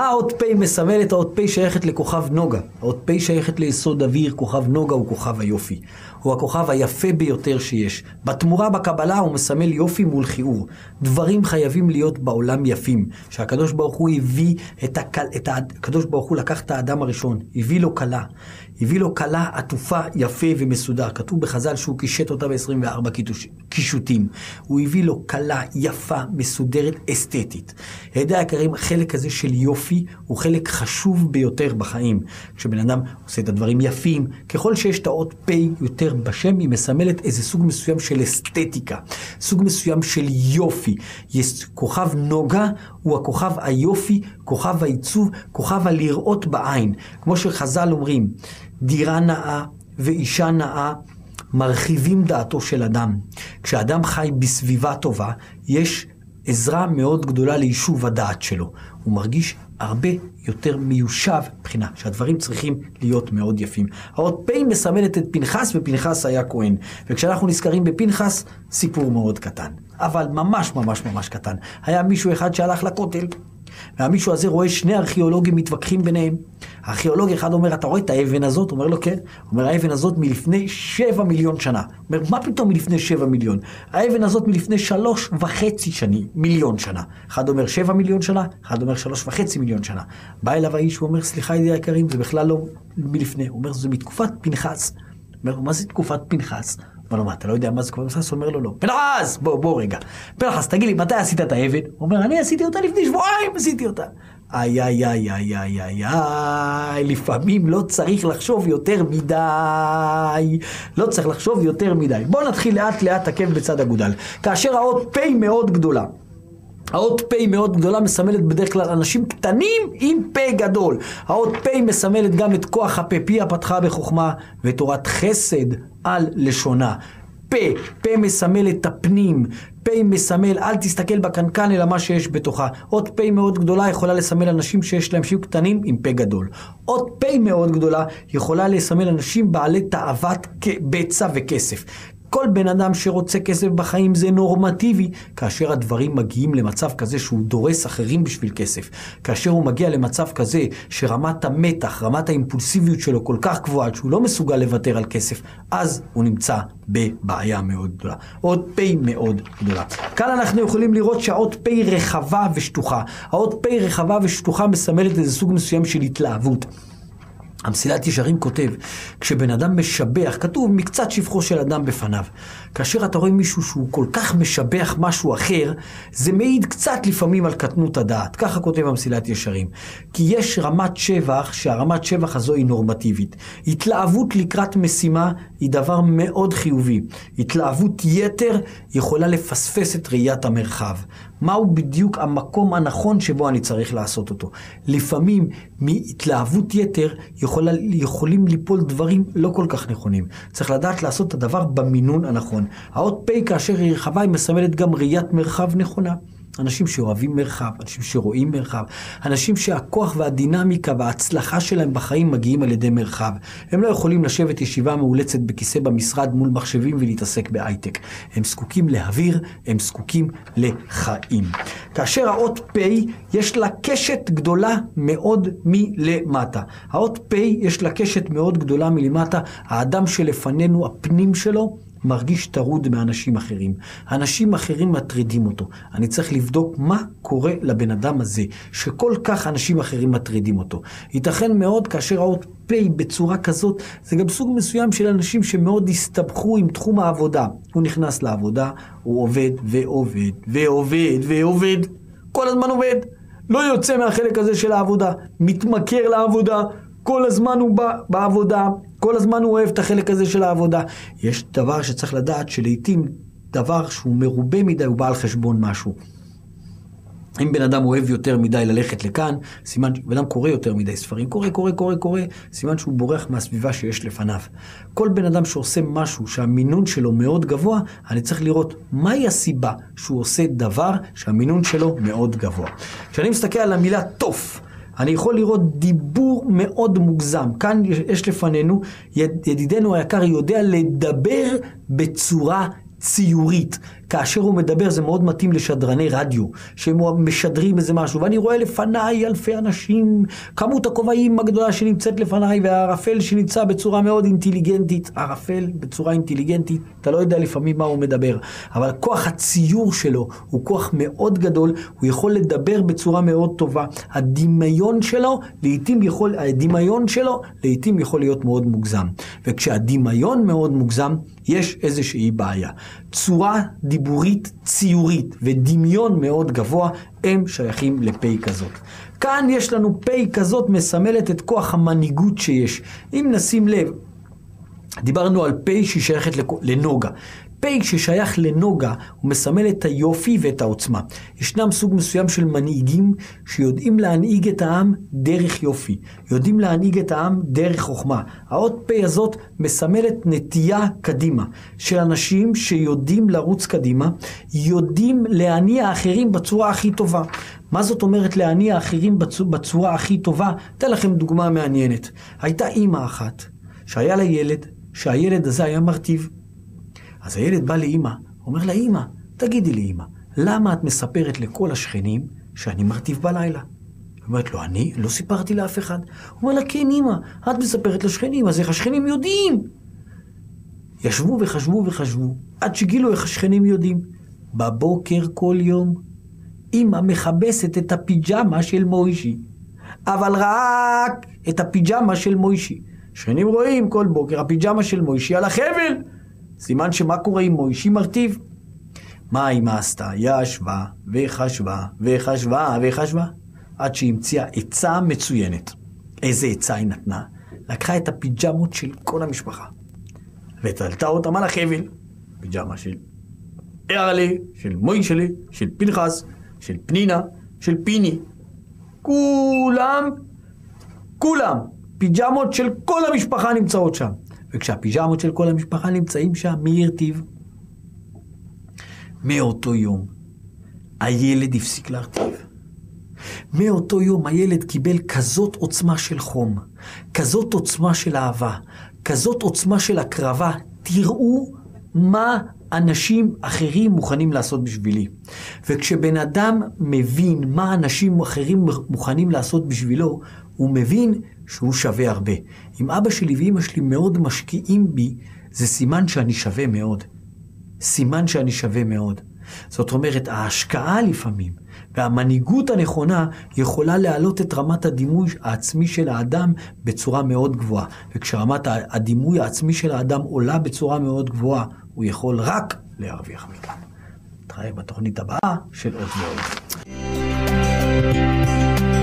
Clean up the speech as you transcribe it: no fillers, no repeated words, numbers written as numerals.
מה האות פ' מסמלת? האות פ' שייכת לכוכב נוגה. האות פ' שייכת ליסוד אוויר. כוכב נוגה הוא כוכב היופי. הוא הכוכב היפה ביותר שיש. בתמורה בקבלה הוא מסמל יופי מול חיעור. דברים חייבים להיות בעולם יפים. שהקדוש ברוך הוא הביא הקדוש ברוך הוא לקח את האדם הראשון, הביא לו כלה. הביא לו כלה עטופה יפה ומסודר. כתוב בחז"ל שהוא קישט אותה ב-24 קישוטים. הוא הביא לו כלה יפה, מסודרת, אסתטית. ידע היקרים, החלק הזה של יופי הוא חלק חשוב ביותר בחיים. כשבן אדם עושה את הדברים יפים, ככל שיש את האות פ' יותר בשם, היא מסמלת איזה סוג מסוים של אסתטיקה, סוג מסוים של יופי. כוכב נוגה הוא הכוכב היופי, כוכב העיצוב, כוכב הלראות בעין. כמו שחז"ל אומרים, דירה נאה ואישה נאה מרחיבים דעתו של אדם. כשאדם חי בסביבה טובה, יש עזרה מאוד גדולה ליישוב הדעת שלו. הוא מרגיש הרבה יותר מיושב מבחינה, שהדברים צריכים להיות מאוד יפים. האות פ' מסמלת את פנחס, ופנחס היה כהן. וכשאנחנו נזכרים בפנחס, סיפור מאוד קטן. אבל ממש ממש ממש קטן. היה מישהו אחד שהלך לכותל, והמישהו הזה רואה שני ארכיאולוגים מתווכחים ביניהם. הארכיאולוג אחד אומר, אתה רואה את האבן הזאת? אומר לו, כן. אומר, האבן הזאת מלפני 7 מיליון שנה. אומר, מה פתאום מלפני 7 מיליון? האבן הזאת מלפני 3.5 מיליון שנה. אחד אומר 7 מיליון שנה, אחד אומר 3.5 מיליון שנה. בא אליו האיש, הוא אומר, סליחה ידידי היקרים, זה בכלל לא מלפני. הוא אומר, זה מתקופת פנחס. הוא אומר, מה זה תקופת פנחס? אומר לו, מה, אתה לא יודע מה זה תקופת פנחס? הוא אומר לו, לא. פנחס! בוא רגע. פנחס, תגיד לי, מתי עשית את האבן? הוא אומר, אני עשיתי אותה לפני שבועיים, עשיתי אותה. לפעמים לא צריך לחשוב יותר מדי. לא צריך לחשוב יותר מדי. בוא נתחיל לאט לאט עקב בצד אגודל. כאשר האות פ' מאוד גדולה. האות פ' מאוד גדולה מסמלת בדרך כלל אנשים קטנים עם פ' גדול. האות פ' מסמלת גם את כוח הפה, פיה פתחה בחוכמה ותורת חסד על לשונה. פה מסמל את הפנים, פה מסמל, אל תסתכל בקנקן אלא מה שיש בתוכה. אות פה מאוד גדולה יכולה לסמל אנשים שיש להם שיהיו קטנים עם פה גדול. אות פה מאוד גדולה יכולה לסמל אנשים בעלי תאוות בצע וכסף. כל בן אדם שרוצה כסף בחיים זה נורמטיבי, כאשר הדברים מגיעים למצב כזה שהוא דורס אחרים בשביל כסף. כאשר הוא מגיע למצב כזה שרמת המתח, רמת האימפולסיביות שלו כל כך גבוהה שהוא לא מסוגל לוותר על כסף, אז הוא נמצא בבעיה מאוד גדולה. עוד פ' מאוד גדולה. כאן אנחנו יכולים לראות שהאות פ' רחבה ושטוחה. האות פ' רחבה ושטוחה מסמלת איזה סוג מסוים של התלהבות. המסילת ישרים כותב, כשבן אדם משבח, כתוב מקצת שבחו של אדם בפניו. כאשר אתה רואה מישהו שהוא כל כך משבח משהו אחר, זה מעיד קצת לפעמים על קטנות הדעת. ככה כותב המסילת ישרים. כי יש רמת שבח, שהרמת שבח הזו היא נורמטיבית. התלהבות לקראת משימה היא דבר מאוד חיובי. התלהבות יתר יכולה לפספס את ראיית המרחב. מהו בדיוק המקום הנכון שבו אני צריך לעשות אותו? לפעמים מהתלהבות יתר יכולים ליפול דברים לא כל כך נכונים. צריך לדעת לעשות את הדבר במינון הנכון. האות פ' כאשר היא רחבה היא מסמלת גם ראיית מרחב נכונה. אנשים שאוהבים מרחב, אנשים שרואים מרחב, אנשים שהכוח והדינמיקה וההצלחה שלהם בחיים מגיעים על ידי מרחב. הם לא יכולים לשבת ישיבה מאולצת בכיסא במשרד מול מחשבים ולהתעסק בהייטק. הם זקוקים להעביר, הם זקוקים לחיים. כאשר האות פ' יש לה קשת גדולה מאוד מלמטה. האות פ' יש לה קשת מאוד גדולה מלמטה. האדם שלפנינו, הפנים שלו, מרגיש טרוד מאנשים אחרים. אנשים אחרים מטרידים אותו. אני צריך לבדוק מה קורה לבן אדם הזה, שכל כך אנשים אחרים מטרידים אותו. ייתכן מאוד כאשר האות פ' בצורה כזאת, זה גם סוג מסוים של אנשים שמאוד הסתבכו עם תחום העבודה. הוא נכנס לעבודה, הוא עובד ועובד ועובד ועובד. כל הזמן עובד. לא יוצא מהחלק הזה של העבודה. מתמכר לעבודה. כל הזמן הוא בעבודה. כל הזמן הוא אוהב את החלק הזה של העבודה. יש דבר שצריך לדעת שלעיתים דבר שהוא מרובה מדי הוא בא על חשבון משהו. אם בן אדם אוהב יותר מדי ללכת לכאן, סימן שבן אדם קורא יותר מדי ספרים, קורא, סימן שהוא בורח מהסביבה שיש לפניו. כל בן אדם שעושה משהו שהמינון שלו מאוד גבוה, אני צריך לראות מהי הסיבה שהוא עושה דבר שהמינון שלו מאוד גבוה. כשאני מסתכל על המילה תוף, אני יכול לראות דיבור מאוד מוגזם. כאן יש לפנינו, ידידנו היקר יודע לדבר בצורה ציורית. כאשר הוא מדבר, זה מאוד מתאים לשדרני רדיו, שהם משדרים איזה משהו, ואני רואה לפניי אלפי אנשים, כמות הכובעים הגדולה שנמצאת לפניי, והערפל שנמצא בצורה מאוד אינטליגנטית, ערפל בצורה אינטליגנטית, אתה לא יודע לפעמים מה הוא מדבר, אבל כוח הציור שלו הוא כוח מאוד גדול, הוא יכול לדבר בצורה מאוד טובה, הדמיון שלו לעתים יכול להיות מאוד מוגזם, וכשהדמיון מאוד מוגזם, יש איזושהי בעיה. צורה דיבורית ציורית ודמיון מאוד גבוה, הם שייכים לפי כזאת. כאן יש לנו פי כזאת מסמלת את כוח המנהיגות שיש. אם נשים לב, דיברנו על פי ששייכת לנוגה. פי ששייך לנוגה הוא מסמל את היופי ואת העוצמה. ישנם סוג מסוים של מנהיגים שיודעים להנהיג את העם דרך יופי. יודעים להנהיג את העם דרך חוכמה. האות פי הזאת מסמלת נטייה קדימה. של אנשים שיודעים לרוץ קדימה, יודעים להניע אחרים בצורה הכי טובה. מה זאת אומרת להניע אחרים בצורה הכי טובה? אתן לכם דוגמה מעניינת. הייתה אימא אחת שהיה לה ילד, שהילד הזה היה מרטיב. אז הילד בא לאמא, אומר לה, אמא, תגידי לי אמא, למה את מספרת לכל השכנים שאני מרטיב בלילה? היא אומרת לו, אני לא סיפרתי לאף אחד. הוא אומר לה, כן אמא, את מספרת לשכנים, אז איך השכנים יודעים? ישבו וחשבו, עד שגילו איך השכנים יודעים. בבוקר כל יום, אמא מחבסת את הפיג'מה של מוישי, אבל רק את הפיג'מה של מוישי. שכנים רואים כל בוקר, הפיג'מה של מוישי על החבל. סימן שמה קורה עם מוישי מרטיב? מה אמא עשתה? ישבה וחשבה עד שהמציאה עצה מצוינת. איזה עצה היא נתנה? לקחה את הפיג'מות של כל המשפחה ותלתה אותם על החבל. פיג'מה של ארלי, של מוישלי, של פנחס, של פנינה, של פיני, כולם פיג'מות של כל המשפחה נמצאות שם. וכשהפיג'מות של כל המשפחה נמצאים שם, מי הרטיב? מאותו יום הילד הפסיק להרטיב. מאותו יום הילד קיבל כזאת עוצמה של חום, כזאת עוצמה של אהבה, כזאת עוצמה של הקרבה. תראו מה אנשים אחרים מוכנים לעשות בשבילי. וכשבן אדם מבין מה אנשים אחרים מוכנים לעשות בשבילו, הוא מבין שהוא שווה הרבה. אם אבא שלי ואמא שלי מאוד משקיעים בי, זה סימן שאני שווה מאוד. סימן שאני שווה מאוד. זאת אומרת, ההשקעה לפעמים, והמנהיגות הנכונה יכולה להעלות את רמת הדימוי העצמי של האדם בצורה מאוד גבוהה. וכשרמת הדימוי העצמי של האדם עולה בצורה מאוד גבוהה, הוא יכול רק להרוויח מכאן. נתראה בתוכנית הבאה של עוד ועוד.